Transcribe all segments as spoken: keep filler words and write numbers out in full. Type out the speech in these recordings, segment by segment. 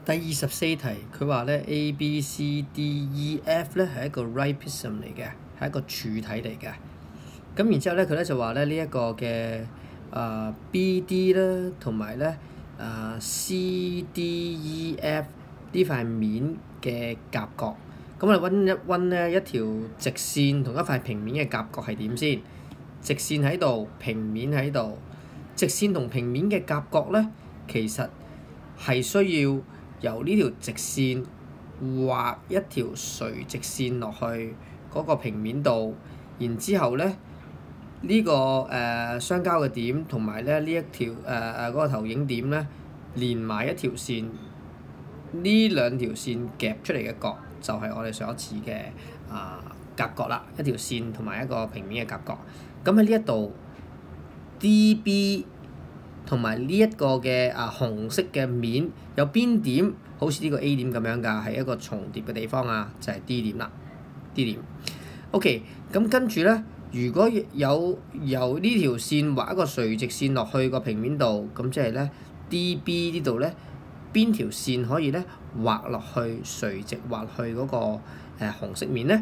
第二十四題，佢話咧 A、B、C、D、E、F 咧係一個 right prism 嚟嘅，係一個柱體嚟嘅。咁然之後咧，佢咧就話咧呢一個嘅啊、呃、B、D 啦，同埋咧啊 C、D、E、F 呢塊面嘅夾角。咁我哋溫一溫咧一條直線同一塊平面嘅夾角係點先？直線喺度，平面喺度。直線同平面嘅夾角咧，其實係需要由呢條直線畫一條垂直線落去嗰個平面度，然之後咧呢、呢個誒、呃、相交嘅點同埋咧呢一條誒誒嗰個投影點咧連埋一條線，呢兩條線夾出嚟嘅角就係我哋所指嘅啊夾角啦，一條線同埋一個平面嘅夾角。咁喺呢一度 D、B 同埋呢一個嘅啊紅色嘅面有邊點好似呢個 A 點咁樣㗎，係一個重疊嘅地方啊，就係、是、D 點啦。D 點 OK， 咁跟住咧，如果有由呢條線畫一個垂直線落去個平面度，咁即係咧 D、B 呢度咧邊條線可以咧畫落去垂直畫去嗰、那個誒、呃、紅色面咧？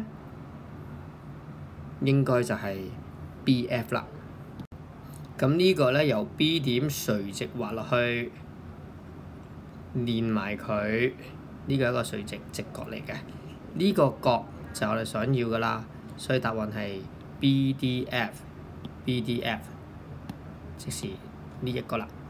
應該就係 B、F 啦。咁呢個咧由 B 點垂直畫落去，連埋佢，呢個係一個垂直直角嚟嘅。呢、這個角就係我哋想要㗎啦，所以答案係 B、D、F，B、D、F， 即是呢一個啦。